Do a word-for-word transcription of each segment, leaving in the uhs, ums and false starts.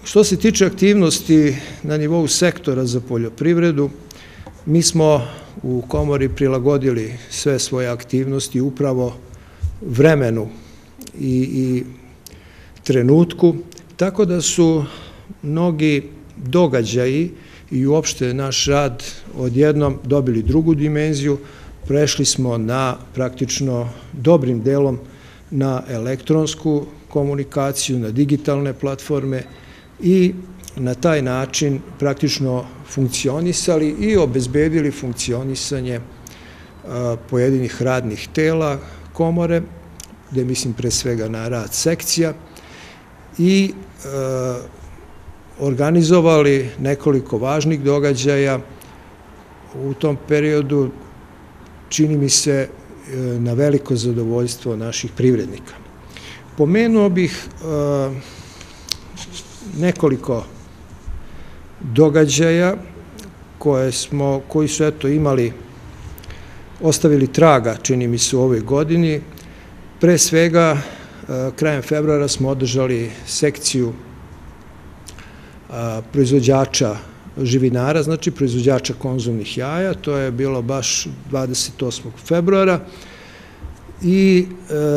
Što se tiče aktivnosti na nivou sektora za poljoprivredu, mi smo u komori prilagodili sve svoje aktivnosti upravo vremenu i, i trenutku, tako da su mnogi događaji i uopšte naš rad odjednom dobili drugu dimenziju. Prešli smo na praktično dobrim delom na elektronsku komunikaciju, na digitalne platforme i na taj način praktično funkcionisali i obezbedili funkcionisanje pojedinih radnih tela komore, gde mislim pre svega na rad sekcija, i organizovali nekoliko važnih događaja u tom periodu, čini mi se, na veliko zadovoljstvo naših privrednika. Pomenuo bih nekoliko događaja koje smo, koji su eto imali, ostavili traga, čini mi se, u ovoj godini. Pre svega, krajem februara smo održali sekciju proizvođača živinara, znači proizvođača konzumnih jaja. To je bilo baš dvadeset osmog februara i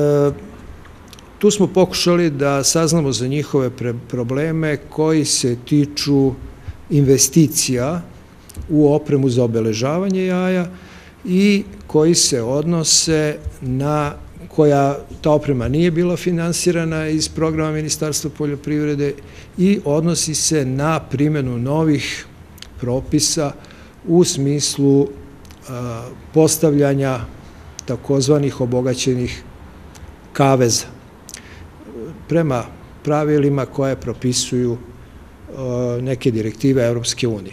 tu smo pokušali da saznamo za njihove probleme koji se tiču investicija u opremu za obeležavanje jaja i koji se odnose na, koja ta oprema nije bila finansirana iz programa Ministarstva poljoprivrede i odnosi se na primjenu novih propisa u smislu postavljanja takozvanih obogaćenih kaveza prema pravilima koje propisuju neke direktive Evropske unije.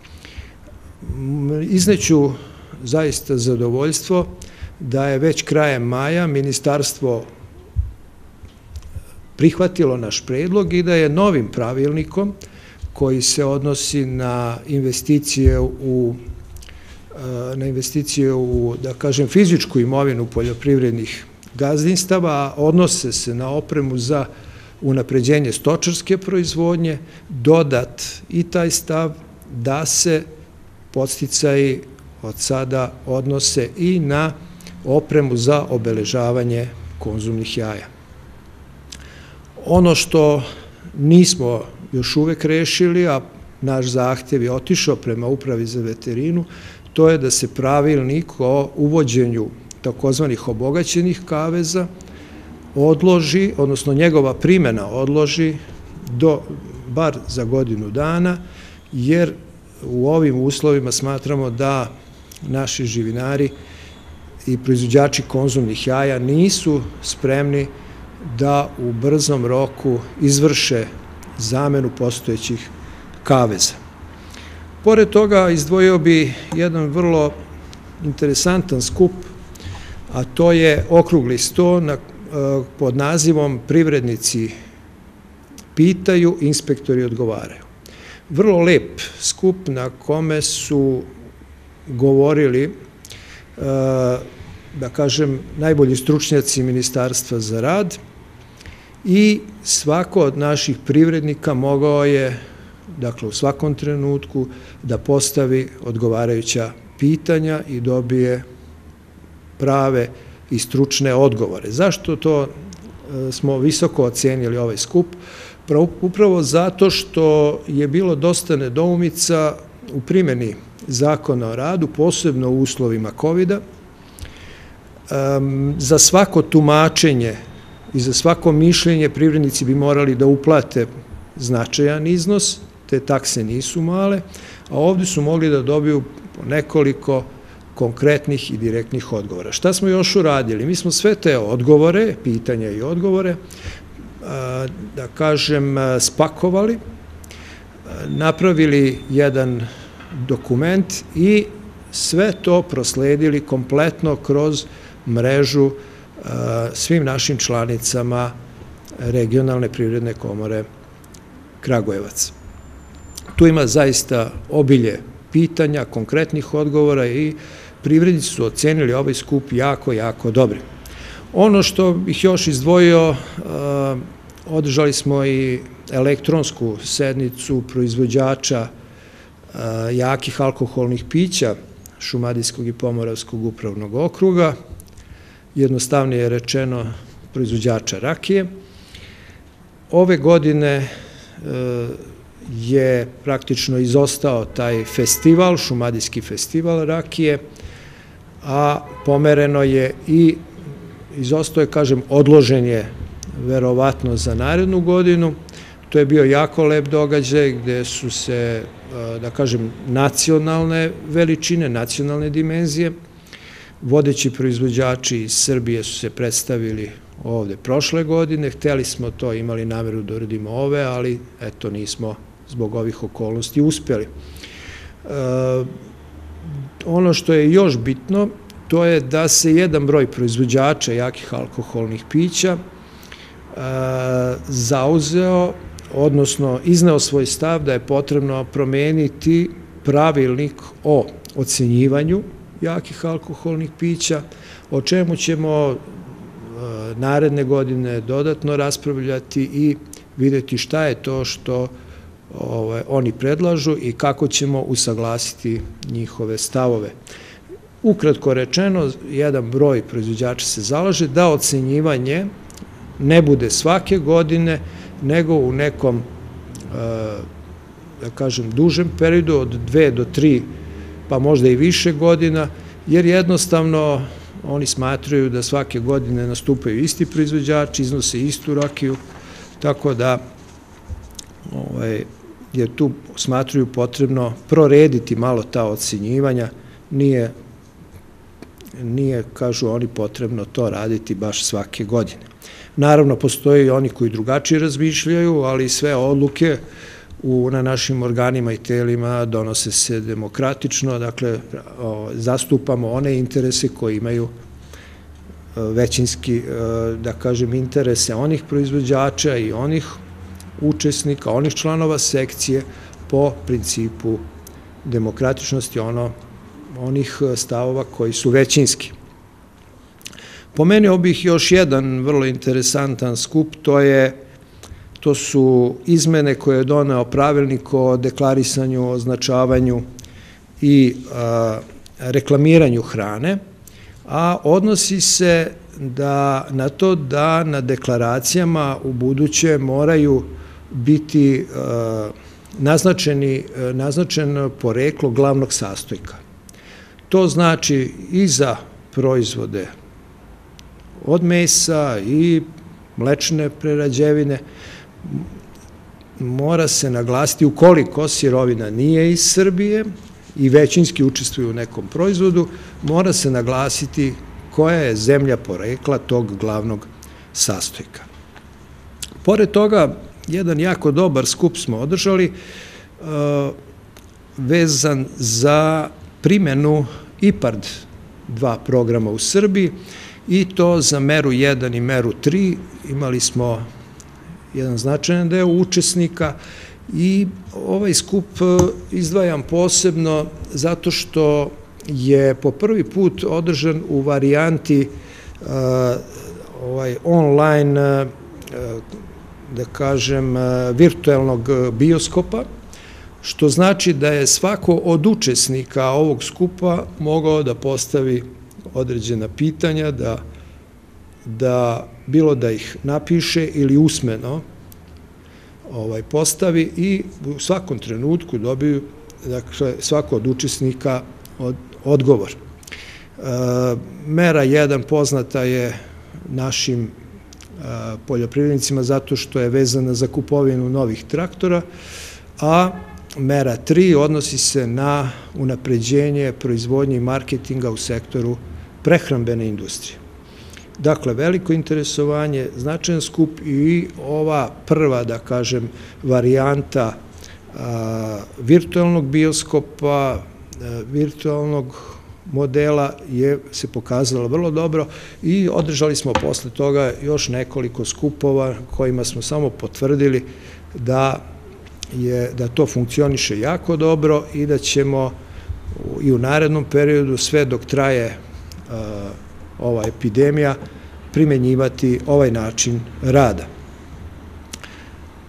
Izneću zaista zadovoljstvo da je već krajem maja Ministarstvo prihvatilo naš predlog i da je novim pravilnikom koji se odnosi na investicije u, na investicije u, da kažem, fizičku imovinu poljoprivrednih gazdinstava, a odnose se na opremu za unapređenje stočarske proizvodnje, dodat i taj stav da se podsticaji od sada odnose i na opremu za obeležavanje konzumnih jaja. Ono što nismo još uvek rešili, a naš zahtev je otišao prema Upravi za veterinu, to je da se pravilnik o uvođenju takozvanih obogaćenih kaveza odloži, odnosno njegova primjena odloži do bar za godinu dana, jer u ovim uslovima smatramo da naši živinari i proizvođači konzumnih jaja nisu spremni da u brzom roku izvrše zamenu postojećih kaveza. Pored toga izdvojio bi jedan vrlo interesantan skup, a to je okrugli sto pod nazivom Privrednici pitaju, inspektori odgovaraju. Vrlo lep skup na kome su govorili, da kažem, najbolji stručnjaci Ministarstva za rad i svako od naših privrednika mogao je, dakle, u svakom trenutku da postavi odgovarajuća pitanja i dobije prave i stručne odgovore. Zašto to smo visoko ocenili ovaj skup? Upravo zato što je bilo dosta nedoumica u primjeni Zakona o radu, posebno u uslovima kovida. Za svako tumačenje i za svako mišljenje privrednici bi morali da uplate značajan iznos, te takse nisu male, a ovdje su mogli da dobiju nekoliko konkretnih i direktnih odgovora. Šta smo još uradili? Mi smo sve te odgovore, pitanja i odgovore, da kažem, spakovali, napravili jedan dokument i sve to prosledili kompletno kroz mrežu svim našim članicama Regionalne privredne komore Kragujevac. Tu ima zaista obilje pitanja, konkretnih odgovora i privrednici su ocenili ovaj skup jako, jako dobri. Ono što bih još izdvojio, održali smo i elektronsku sednicu proizvođača jakih alkoholnih pića Šumadijskog i Pomoravskog upravnog okruga, jednostavnije rečeno proizvođača rakije. Ove godine je praktično izostao taj festival, Šumadijski festival rakije, a pomereno je i izostao je, kažem, odložen je verovatno za narednu godinu. To je bio jako lep događaj gde su se, da kažem, nacionalne veličine, nacionalne dimenzije, vodeći proizvođači iz Srbije su se predstavili ovde prošle godine. Hteli smo to, imali nameru da uradimo ove, ali eto nismo zbog ovih okolnosti uspeli. Ono što je još bitno, to je da se jedan broj proizvođača jakih alkoholnih pića zauzeo, odnosno izneo svoj stav da je potrebno promeniti pravilnik o ocenjivanju jakih alkoholnih pića, o čemu ćemo naredne godine dodatno raspravljati i videti šta je to što oni predlažu i kako ćemo usaglasiti njihove stavove. Ukratko rečeno, jedan broj proizvođača se zalaže da ocenjivanje ne bude svake godine, nego u nekom, da kažem, dužem periodu od dve do tri, pa možda i više godina, jer jednostavno oni smatraju da svake godine nastupaju isti proizvođači, iznose istu rakiju, tako da je tu smatraju potrebno prorediti malo ta ocenjivanja, nije, nije, kažu oni, potrebno to raditi baš svake godine. Naravno, postoje i oni koji drugačije razmišljaju, ali sve odluke na našim organima i telima donose se demokratično, dakle, zastupamo one interese koji imaju većinski, da kažem, interese onih proizvođača i onih učesnika, onih članova sekcije po principu demokratičnosti, onih stavova koji su većinski. Pomenuo bih još jedan vrlo interesantan skup, to je To su izmene koje je doneo pravilnik o deklarisanju, označavanju i reklamiranju hrane, a odnosi se na to da na deklaracijama u buduće moraju biti naznačeno poreklo glavnog sastojka. To znači i za proizvode od mesa i mlečne prerađevine, mora se naglasiti ukoliko sirovina nije iz Srbije i većinski učestvuju u nekom proizvodu, mora se naglasiti koja je zemlja porekla tog glavnog sastojka. Pored toga, jedan jako dobar skup smo održali vezan za primjenu IPARD dva programa u Srbiji i to za meru jedan i meru tri. Imali smo jedan značajan deo učesnika i ovaj skup izdvajam posebno zato što je po prvi put održan u varijanti online, da kažem, virtuelnog bioskopa, što znači da je svako od učesnika ovog skupa mogao da postavi određena pitanja, da bilo da ih napiše ili usmeno postavi i u svakom trenutku dobiju, dakle, svako od učesnika odgovor. Mera jedan poznata je našim poljoprivrednicima zato što je vezana za kupovinu novih traktora, a mera tri odnosi se na unapređenje proizvodnje i marketinga u sektoru prehrambene industrije. Dakle, veliko interesovanje, značajan skup i ova prva, da kažem, varijanta virtualnog bioskopa, virtualnog modela je se pokazala vrlo dobro i održali smo posle toga još nekoliko skupova kojima smo samo potvrdili da da to funkcioniše jako dobro i da ćemo i u narednom periodu, sve dok traje ova epidemija, primenjivati ovaj način rada.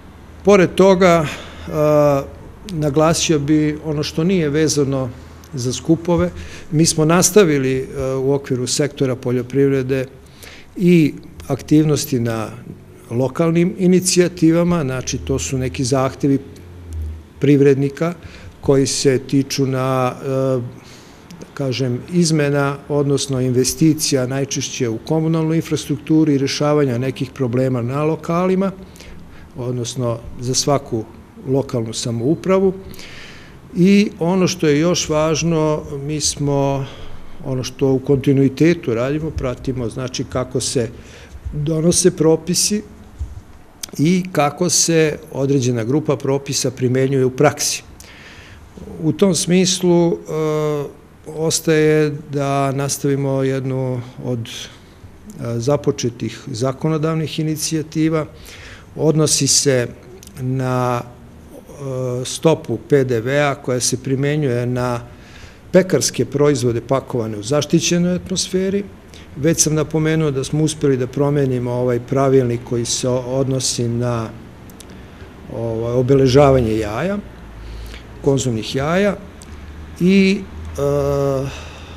Pored toga, naglasio bi ono što nije vezano za skupove. Mi smo nastavili u okviru sektora poljoprivrede i aktivnosti na lokalnim inicijativama, znači to su neki zahtevi privrednika koji se tiču na, kažem, izmena, odnosno investicija najčešće u komunalnu infrastrukturu i rješavanja nekih problema na lokalima, odnosno za svaku lokalnu samoupravu. I ono što je još važno, mi smo, ono što u kontinuitetu radimo, pratimo, znači kako se donose propisi i kako se određena grupa propisa primenjuje u praksi. U tom smislu e, ostaje da nastavimo jednu od e, započetih zakonodavnih inicijativa. Odnosi se na e, stopu P D V-a koja se primenjuje na pekarske proizvode pakovane u zaštićenoj atmosferi. Već sam napomenuo da smo uspjeli da promenimo ovaj pravilnik koji se odnosi na ovaj, obeležavanje jaja, konzumnih jaja i e,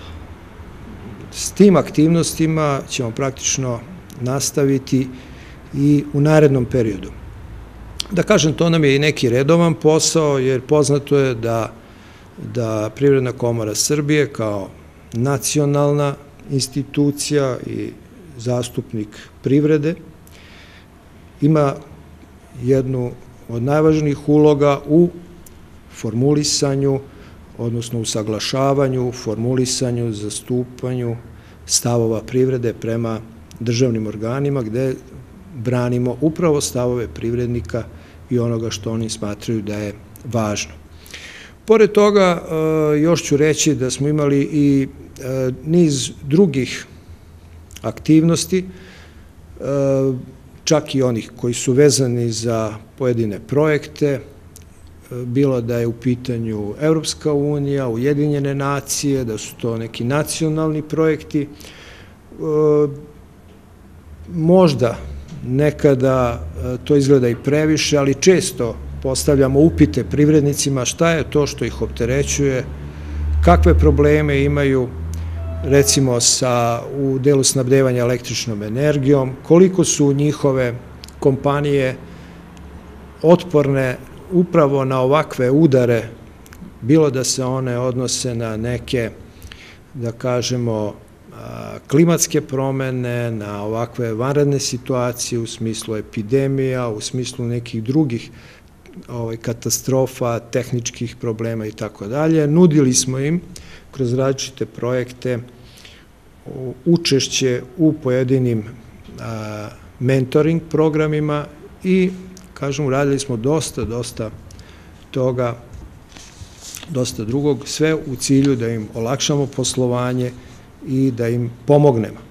s tim aktivnostima ćemo praktično nastaviti i u narednom periodu. Da kažem, to nam je i neki redovan posao, jer poznato je da, da Privredna komora Srbije kao nacionalna institucija i zastupnik privrede ima jednu od najvažnijih uloga u formulisanju, odnosno usaglašavanju, formulisanju, zastupanju stavova privrede prema državnim organima, gde branimo upravo stavove privrednika i onoga što oni smatraju da je važno. Pored toga, još ću reći da smo imali i niz drugih aktivnosti, čak i onih koji su vezani za pojedine projekte, bilo da je u pitanju Evropska unija, Ujedinjene nacije, da su to neki nacionalni projekti. Možda nekada to izgleda i previše, ali često postavljamo upite privrednicima šta je to što ih opterećuje, kakve probleme imaju, recimo sa, u delu snabdevanja električnom energijom, koliko su njihove kompanije otporne upravo na ovakve udare, bilo da se one odnose na neke, da kažemo, klimatske promene, na ovakve vanredne situacije u smislu epidemija, u smislu nekih drugih ovaj, katastrofa, tehničkih problema i tako dalje. Nudili smo im kroz različite projekte učešće u pojedinim a, mentoring programima i, kažem, uradili smo dosta, dosta toga, dosta drugog, sve u cilju da im olakšamo poslovanje i da im pomognemo.